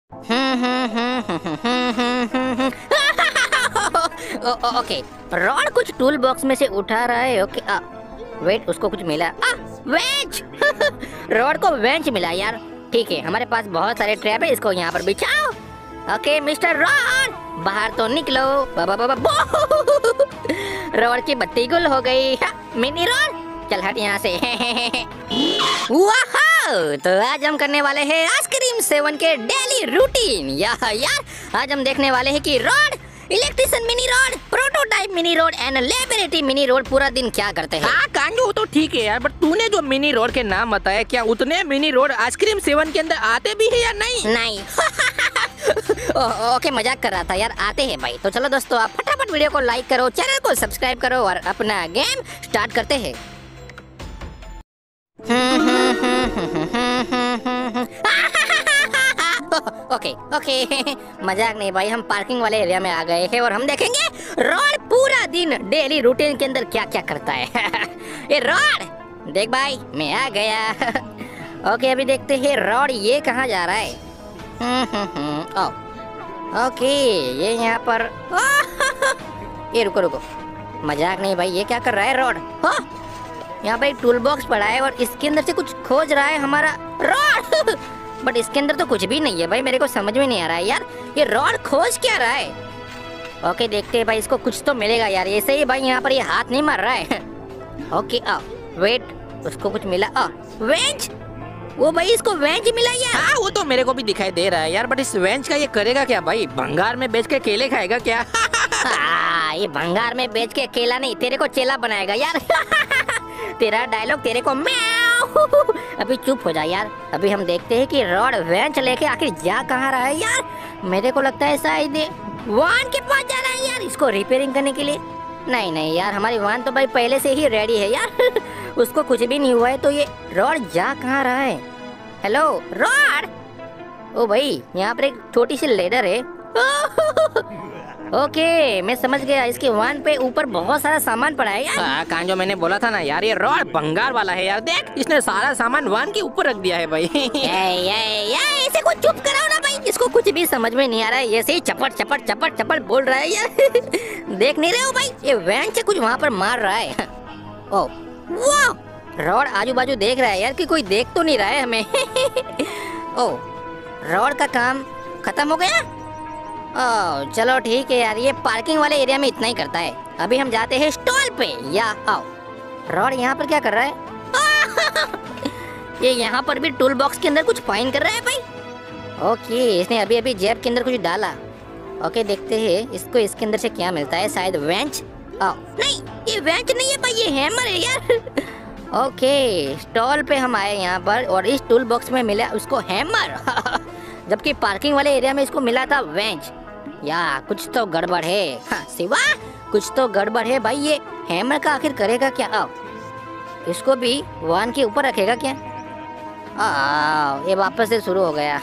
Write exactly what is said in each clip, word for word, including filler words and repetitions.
ओ, ओ, okay, rod कुछ tool box में से उठा रहा है। ओके, आ, वेट, उसको कुछ मिला। आ, वेंच। रॉड को वेंच मिला यार। ठीक है, हमारे पास बहुत सारे ट्रैप है, इसको यहाँ पर बिछाओ। ओके मिस्टर रॉड, बाहर तो निकलो। बाबा बाबा, रॉड की बत्ती गुल हो गई। मिनी रॉड, चल हट यहाँ से। वाह, तो आज हम करने वाले हैं आइसक्रीम सेवन के डेली रूटीन। यार यार आज हम देखने वाले हैं कि rod, electrician mini rod, prototype mini rod and laboratory mini rod पूरा दिन क्या करते हैं। हाँ कांजू, वो तो ठीक है यार, बट तूने जो मिनी रॉड के नाम बताया, क्या उतने मिनी रॉड आइसक्रीम सेवन के अंदर आते भी है या नहीं? नहीं। ओ, ओके, मजाक कर रहा था यार, आते हैं भाई। तो चलो दोस्तों, आप फटाफट वीडियो को लाइक करो, चैनल को सब्सक्राइब करो और अपना गेम स्टार्ट करते हैं। ओके ओके, मजाक नहीं भाई, हम पार्किंग वाले एरिया में आ गए हैं और हम देखेंगे रॉड पूरा दिन डेली रूटीन के अंदर क्या क्या करता है। ये रॉड देख भाई, मैं आ गया। ओके, अभी देखते हैं रॉड ये कहाँ जा रहा है। ओ, ओके, ये यहाँ पर। ये रुको रुको, मजाक नहीं भाई, ये क्या कर रहा है रॉड? यहाँ पर एक टूल बॉक्स पड़ा है और इसके अंदर से कुछ खोज रहा है हमारा रॉड। बट इसके अंदर तो कुछ भी नहीं है भाई, मेरे को समझ में नहीं आ रहा है यार, ये रॉड खोज क्या रहा है। ओके, देखते हैं भाई, इसको कुछ तो मिलेगा यार। ऐसे ही भाई यहाँ पर ये हाथ नहीं मार रहा है। ओके, आ, वेट, उसको कुछ मिला। आ, वेंच, वो भाई इसको वेंच मिला यार। हाँ, वो तो मेरे को भी दिखाई दे रहा है यार, बट इस वेंच का ये करेगा क्या भाई? भंगार में बेच के केले खाएगा क्या? आ, ये भंगार में बेच के केला नहीं, तेरे को चेला बनाएगा यार। तेरा डायलॉग तेरे को म्याऊ। अभी चुप हो जा यार। अभी हम देखते हैं कि रॉड वेंच लेके आखिर जा कहाँ रहा है यार। मेरे को लगता है शायद वान के पास जा रहा है यार, इसको रिपेयरिंग करने के लिए। नहीं नहीं यार, हमारी वान तो भाई पहले से ही रेडी है यार। उसको कुछ भी नहीं हुआ है, तो ये रॉड जा कहाँ रहा है? Hello rod. ओ भाई, यहाँ पर एक छोटी सी लेडर है। ओके, मैं समझ गया, इसके वान पे ऊपर बहुत सारा सामान पड़ा है यार। हाँ कांजो, मैंने बोला था ना यार, ये रॉड भंगार वाला है यार। देख, इसने सारा सामान वान के ऊपर रख दिया है भाई। ये ये ये इसे कुछ चुप कराओ ना भाई, इसको कुछ भी समझ में नहीं आ रहा है, ऐसे ही चपट चपट चपट चपट बोल रहा है यार। देख नहीं रहे हो भाई, ये वैन से कुछ वहाँ पर मार रहा है। ओ वाह, रॉड आजू बाजू देख रहा है यार कि कोई देख तो नहीं रहा है हमें। ओ, रॉड का काम खत्म हो गया। ओह चलो ठीक है यार, ये पार्किंग वाले एरिया में इतना ही करता है। अभी हम जाते हैं स्टॉल पे। या आओ, रॉड यहाँ पर क्या कर रहा है? ये यहाँ पर भी टूल बॉक्स के अंदर कुछ फाइंड कर रहा है भाई। ओके, इसने अभी अभी जेब के अंदर कुछ डाला। ओके, देखते हैं इसको इसके अंदर से क्या मिलता है। शायद वेंच। आओ, नहीं ये वेंच नहीं है भाई, ये हैमर है यार। ओके, स्टॉल पे हम आए यहाँ पर और इस टूल बॉक्स में मिला उसको हैमर। जबकि पार्किंग वाले एरिया में इसको मिला था वेंच। या कुछ तो गड़बड़ है। हाँ, सिवा कुछ तो गड़बड़ है भाई। ये हैमर का आखिर करेगा क्या? आओ, इसको भी वान के ऊपर रखेगा क्या? आ, ये वापस से शुरू हो गया।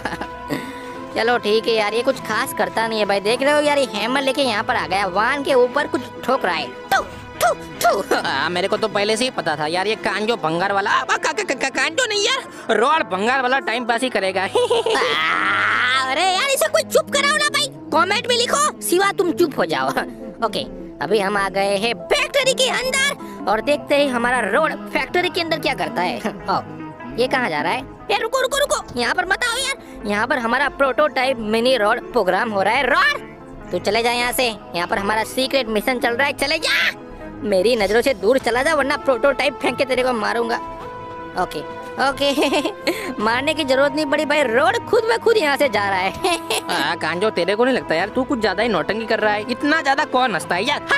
चलो ठीक है यार, ये कुछ खास करता नहीं है भाई। देख रहे हो यार, ये हैमर लेके यहाँ पर आ गया, वान के ऊपर कुछ ठोक रहा है। To, to, to. आ, मेरे को तो पहले से ही पता था यार, ये कांजो भंगार वाला। आ, का, का, का, का, कांजो नहीं यार, रॉड भंगार वाला टाइम पास ही करेगा। आ, अरे यार, इसे कोई चुप कराओ ना भाई, कमेंट में लिखो सिवा तुम चुप हो जाओ। ओके, अभी हम आ गए हैं फैक्ट्री के अंदर और देखते हैं हमारा रॉड फैक्ट्री के अंदर क्या करता है। ओ, ये कहाँ जा रहा है? यार रुको रुको रुको, यहाँ पर मत आओ यार। यहाँ पर हमारा प्रोटोटाइप मिनी रॉड प्रोग्राम हो रहा है। रॉड तू चले जा यहाँ से, यहाँ पर हमारा सीक्रेट मिशन चल रहा है, चले जा। मेरी नजरों से दूर चला जा वरना प्रोटोटाइप फेंक के तेरे को मारूंगा। Okay okay. मारने की जरूरत नहीं पड़ी भाई, रॉड खुद ब खुद यहाँ से जा रहा है। आ, कांजो, तेरे को नहीं लगता यार तू कुछ ज्यादा ही नौटंकी कर रहा है? इतना ज्यादा कौन हंसता है यार?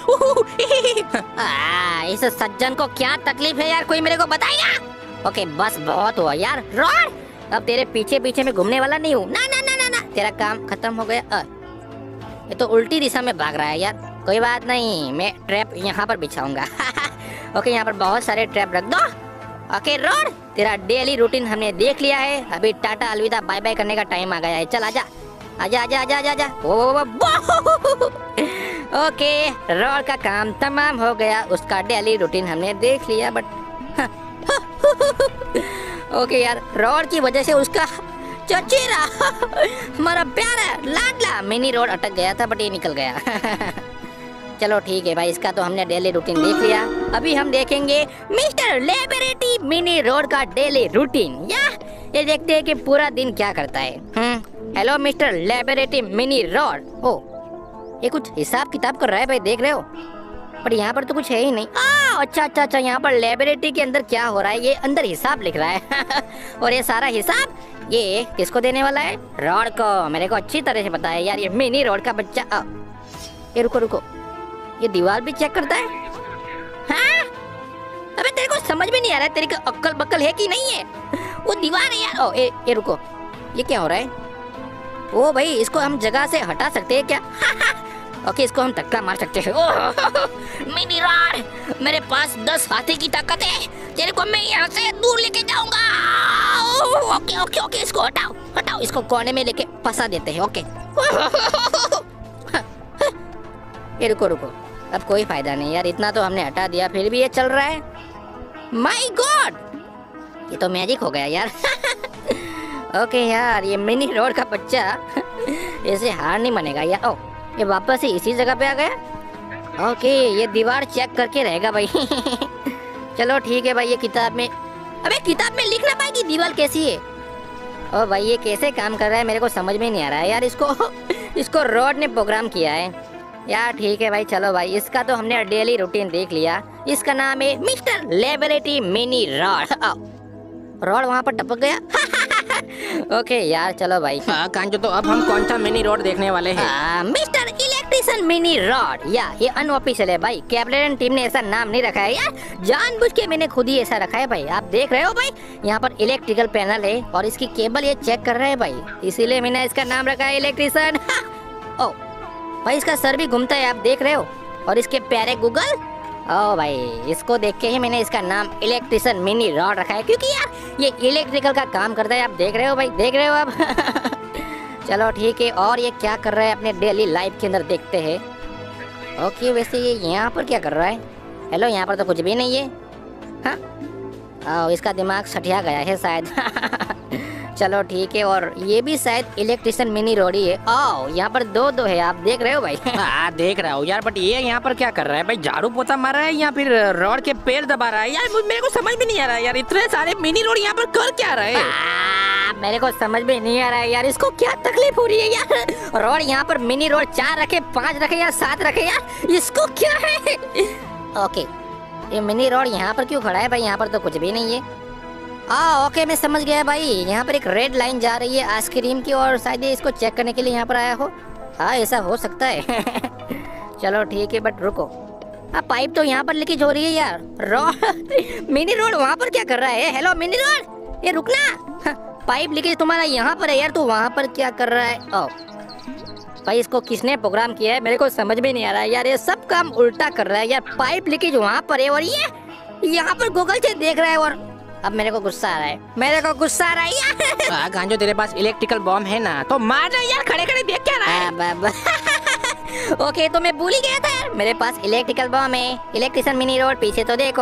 आ, इस सज्जन को क्या तकलीफ है यार, कोई मेरे को बताएगा? ओके बस बहुत हुआ यार। रॉड, अब तेरे पीछे पीछे में घूमने वाला नहीं हूँ। ना ना ना ना ना, तेरा काम खत्म हो गया। आ, ये तो उल्टी दिशा में भाग रहा है यार। कोई बात नहीं, मैं ट्रैप यहाँ पर बिछाऊंगा। ओके, यहाँ पर बहुत सारे ट्रैप रख दो। ओके रॉड, तेरा डेली रूटीन हमने देख लिया है, अभी टाटा अलविदा बाय बाय करने का टाइम आ गया है। चल आजा आजा आजा आजा आजा आजा। ओके, रॉड का काम तमाम हो गया, उसका डेली रूटीन हमने देख लिया। बट ओके यार, रॉड की वजह से उसका चचेरा हमारा प्यारा लाडला मिनी रोड अटक गया था बट ये निकल गया। चलो ठीक है भाई, इसका तो हमने डेली रूटीन देख लिया। अभी हम देखेंगे मिस्टर लेबोरेटरी मिनी रोड का डेली रूटीन। या ये देखते हैं कि पूरा दिन क्या करता है। Hmm hello mister laboratory mini rod. ओ ये कुछ हिसाब किताब कर रहा है भाई, देख रहे हो? पर यहाँ पर तो कुछ है ही नहीं। आ, अच्छा अच्छा अच्छा, यहाँ पर लेबोरेटरी के अंदर क्या हो रहा है, ये अंदर हिसाब लिख रहा है और ये सारा हिसाब ये किसको देने वाला है? रॉड को। मेरे को अच्छी तरह से पता है यार, ये मिनी रोड का बच्चा। आ, ये रुको रुको, ये दीवार भी चेक करता है? हाँ? अबे तेरे को समझ में नहीं आ रहा है, तेरी को अक्कल बक्कल है कि नहीं है? वो दीवार है यार। ओ ए, ए रुको, ये क्या हो रहा है? ओ भाई, इसको हम जगह से हटा सकते हैं क्या? ओके, इसको हम धक्का मार सकते हैं। मिनी रॉड, मेरे पास दस हाथी की ताकत है, तेरे को मैं यहाँ से दूर लेके जाऊंगा। ओके ओके ओके, इसको हटाओ हटाओ, इसको कोने में लेके फंसा देते हैं। ओके ये रुको रुको, अब कोई फायदा नहीं यार, इतना तो हमने हटा दिया फिर भी ये चल रहा है। माय गॉड, ये तो मैजिक हो गया यार। ओके यार, ये मिनी रोड का बच्चा ऐसे हार नहीं मानेगा यार। ओ ये वापस ही इसी जगह पे आ गया। ओके, ये दीवार चेक करके रहेगा भाई। चलो ठीक है भाई, ये किताब में, अबे किताब में लिख ना पाएगी दीवार कैसी है। ओ भाई, ये कैसे काम कर रहा है मेरे को समझ में नहीं आ रहा है यार। इसको इसको रोड ने प्रोग्राम किया है यार। ठीक है भाई, चलो भाई, इसका तो हमने डेली रूटीन देख लिया। इसका नाम है mister laboratory mini rod. Rod वहाँ पर टपक गया। ओके यार, चलो भाई। हाँ कांजो, तो अब हम कौन सा मिनी रोड देखने वाले हैं? Mister electrician mini rod. या ये अनऑफिशियल है भाई, कैप्टन टीम ने ऐसा नाम नहीं रखा है यार, जानबूझ के मैंने खुद ही ऐसा रखा है भाई। आप देख रहे हो भाई, यहाँ पर इलेक्ट्रिकल पैनल है और इसकी केबल ये चेक कर रहे हैं भाई, इसीलिए मैंने इसका नाम रखा है इलेक्ट्रिशियन। ओ भाई, इसका सर भी घूमता है, आप देख रहे हो, और इसके प्यारे गूगल। ओ भाई, इसको देख के ही मैंने इसका नाम इलेक्ट्रिशियन मिनी रॉड रखा है, क्योंकि यार ये इलेक्ट्रिकल का काम करता है। आप देख रहे हो भाई, देख रहे हो आप। चलो ठीक है, और ये क्या कर रहा है अपने डेली लाइफ के अंदर देखते हैं। ओके, वैसे ये यहाँ पर क्या कर रहा है? हेलो, यहाँ पर तो कुछ भी नहीं है। हाँ, ओ, इसका दिमाग सठिया गया है शायद। चलो ठीक है, और ये भी शायद इलेक्ट्रिशियन मिनी रोड ही है। ओ यहाँ पर दो दो है, आप देख रहे हो भाई। हाँ देख रहा हूँ यार, बट ये यहाँ पर क्या कर रहा है भाई? झाड़ू पोछा मार रहा है या फिर रोड के पैर दबा रहा है यार? मेरे को समझ में नहीं आ रहा है यार, इतने सारे मिनी रोड यहाँ पर कर क्या रहा है? आ, मेरे को समझ में नहीं आ रहा है यार, इसको क्या तकलीफ हो रही है यार? रोड यहाँ पर मिनी रोड चार रखे, पाँच रखे या सात रखे यार, इसको क्या है? ओके, ये मिनी रोड यहाँ पर क्यों खड़ा है भाई? यहाँ पर तो कुछ भी नहीं है। हाँ ओके, मैं समझ गया भाई, यहाँ पर एक रेड लाइन जा रही है आइसक्रीम की, और शायद इसको चेक करने के लिए यहाँ पर आया हो। हाँ ऐसा हो सकता है। चलो ठीक है, बट रुको, हाँ पाइप तो यहाँ पर लीकेज हो रही है यार। रोड मिनी रोड वहाँ पर क्या कर रहा है? हेलो मिनी रोड, ये रुकना। पाइप लीकेज तुम्हारा यहाँ पर है यार, तो वहाँ पर क्या कर रहा है? ओ भाई, इसको किसने प्रोग्राम किया है मेरे को समझ में नहीं आ रहा है यार, ये सब काम उल्टा कर रहा है यार। पाइप लीकेज वहाँ पर है और ये यहाँ पर गूगल से देख रहा है, और अब मेरे को गुस्सा आ रहा है, मेरे को गुस्सा आ रहा है यार। हाँ गांजो, तेरे पास इलेक्ट्रिकल बॉम्ब है ना, तो मार रहा यार, खड़े खड़े देख क्या रहा है? ओके, तो मैं भूल ही गया था यार, मेरे पास इलेक्ट्रिकल बॉम्ब है। इलेक्ट्रिशियन मिनी रोड, पीछे तो देखो।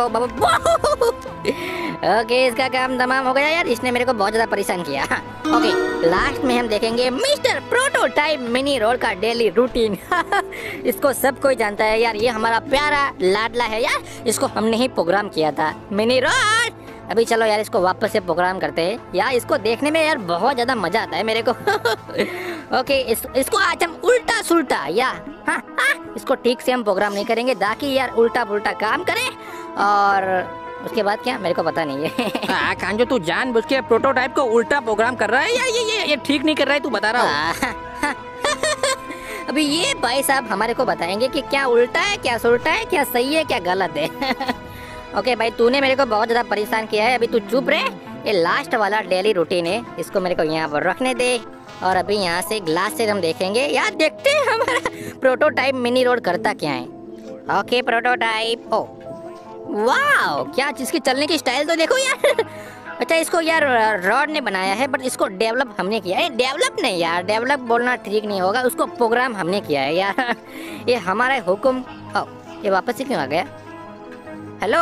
ओके, इसका काम तमाम हो गया यार, इसने मेरे को बहुत ज्यादा परेशान किया। ओके, लास्ट में हम देखेंगे मिस्टर प्रोटोटाइप मिनी रोड का डेली रूटीन। इसको सब कोई जानता है यार, ये हमारा प्यारा लाडला है यार, इसको हमने ही प्रोग्राम किया था मिनी रोड। अभी चलो यार, इसको वापस से प्रोग्राम करते हैं यार, इसको देखने में यार बहुत ज्यादा मजा आता है मेरे को। ओके, इस, इसको आज हम उल्टा सुल्टा या हाँ हाँ इसको ठीक से हम प्रोग्राम नहीं करेंगे, ताकि यार उल्टा पुल्टा काम करे, और उसके बाद क्या मेरे को पता नहीं है। हाँ कांजो, तू जानबूझ के प्रोटोटाइप को उल्टा प्रोग्राम कर रहा है यार, ये ये ये ठीक नहीं कर रहा है, तू बता रहा है। अभी ये भाई साहब हमारे को बताएंगे कि क्या उल्टा है, क्या सुल्टा है, क्या सही है, क्या गलत है। ओके भाई, तूने मेरे को बहुत ज्यादा परेशान किया है, अभी तू चुप रहे। ये लास्ट वाला डेली रूटीन है, इसको मेरे को यहाँ पर रखने दे, और अभी यहाँ से ग्लास से हम देखेंगे यार, देखते हैं हमारा प्रोटोटाइप मिनी रोड करता क्या है। ओके प्रोटोटाइप, ओ वाह, क्या जिसकी चलने की स्टाइल तो देखो यार। अच्छा, इसको यार रॉड ने बनाया है, बट इसको डेवलप हमने किया है। डेवलप नहीं यार, डेवलप बोलना ठीक नहीं होगा, उसको प्रोग्राम हमने किया है यार। ये हमारा हुक्म। ओ ये वापस से क्यों आ गया? हेलो,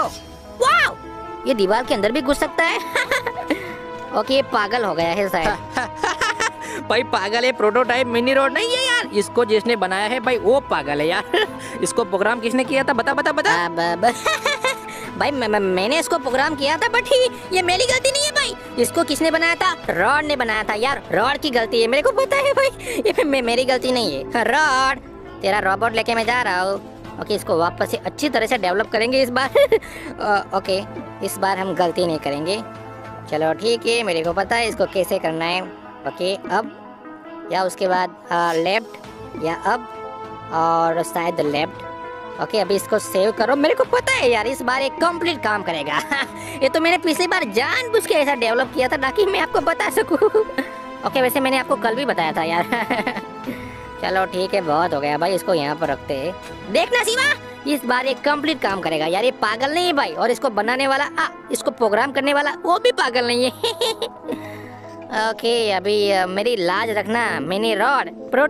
वाह, ये दीवार के अंदर भी घुस सकता है। ओके, ये पागल हो गया है शायद। भाई पागल है, प्रोटोटाइप मिनी रोड नहीं है यार, इसको जिसने बनाया है भाई वो पागल है यार। इसको प्रोग्राम किसने किया था बता बता बता। अब, अब, भाई मैं, मैं, मैंने इसको प्रोग्राम किया था, बट ये मेरी गलती नहीं है भाई। इसको किसने बनाया था? रॉड ने बनाया था यार, रॉड की गलती है, मेरे को पता है भाई, ये मे, मेरी गलती नहीं है। रॉड तेरा रोबोट लेके मैं जा रहा हूँ। ओके, इसको वापस से अच्छी तरह से डेवलप करेंगे इस बार। ओके, इस बार हम गलती नहीं करेंगे। चलो ठीक है, मेरे को पता है इसको कैसे करना है। ओके, अब या उसके बाद लेफ्ट या अब और शायद लेफ्ट। ओके, अभी इसको सेव करो। मेरे को पता है यार इस बार एक कंप्लीट काम करेगा। ये तो मैंने पिछली बार जानबूझ के ऐसा डेवलप किया था ताकि मैं आपको बता सकूं। ओके, वैसे मैंने आपको कल भी बताया था यार। चलो ठीक है, बहुत हो गया भाई, इसको यहाँ पर रखते हैं। देखना शिवा, इस बार एक कंप्लीट काम करेगा यार, ये पागल नहीं है भाई। और इसको बनाने वाला आ, इसको प्रोग्राम करने वाला वो भी पागल नहीं है। ओके, अभी मेरी लाज रखना मिनी रॉड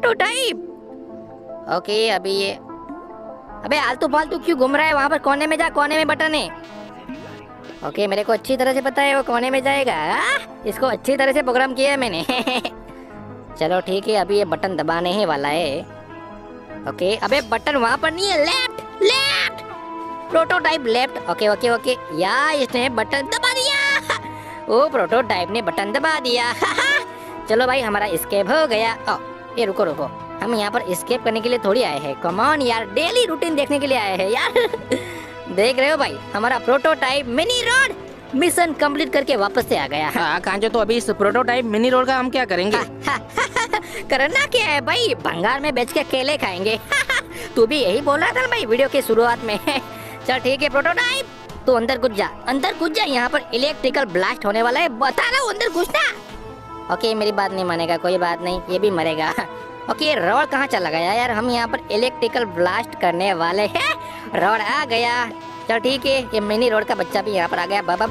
प्रोटोटाइप। ओके, अभी ये अबे आलतू फालतू क्यों घूम रहा है वहाँ पर? कोने में जा, कोने में बटन है। ओके, मेरे को अच्छी तरह से पता है वो कोने में जाएगा। आ? इसको अच्छी तरह से प्रोग्राम किया है मैंने। चलो ठीक है, अभी ये बटन दबाने ही वाला है। ओके, अबे बटन वहाँ पर नहीं है, left left prototype left. Okay okay okay, या इसने बटन दबा दिया। ओ, प्रोटोटाइप ने बटन दबा दिया। चलो भाई, हमारा एस्केप हो गया। ओ, ये रुको रुको, हम यहाँ पर एस्केप करने के लिए थोड़ी आए हैं। कम ऑन यार, डेली रूटीन देखने के लिए आए हैं यार। देख रहे हो भाई, हमारा prototype mini rod mission complete करके वापस से आ गया। हाँ कांचो, तो अभी इस प्रोटोटाइप मिनी रोड का हम क्या करेंगे? करना क्या है भाई, भंगार में बेच के केले खाएंगे। तू भी यही बोल रहा था भाई वीडियो की शुरुआत में। चल ठीक है प्रोटोटाइप, तू अंदर घुस जा, अंदर घुस जा। यहाँ पर इलेक्ट्रिकल ब्लास्ट होने वाला है, बता रहा हूँ अंदर घुसना। ओके, मेरी बात नहीं मानेगा, कोई बात नहीं, ये भी मरेगा। ओके, रॉड कहाँ चला गया यार? हम यहाँ पर इलेक्ट्रिकल ब्लास्ट करने वाले हैं। रॉड आ गया। चल ठीक है, ये मिनी रोड का बच्चा भी यहाँ पर आ गया। बाबा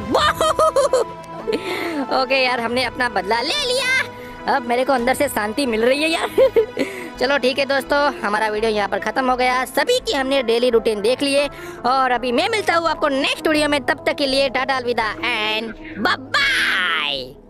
ओके यार, हमने अपना बदला ले लिया। अब मेरे को अंदर से शांति मिल रही है यार। चलो ठीक है दोस्तों, हमारा वीडियो यहाँ पर खत्म हो गया। सभी की हमने डेली रूटीन देख लिए और अभी मैं मिलता हूँ आपको नेक्स्ट वीडियो में। तब तक के लिए टाटा अलविदा एंड बाय बाय।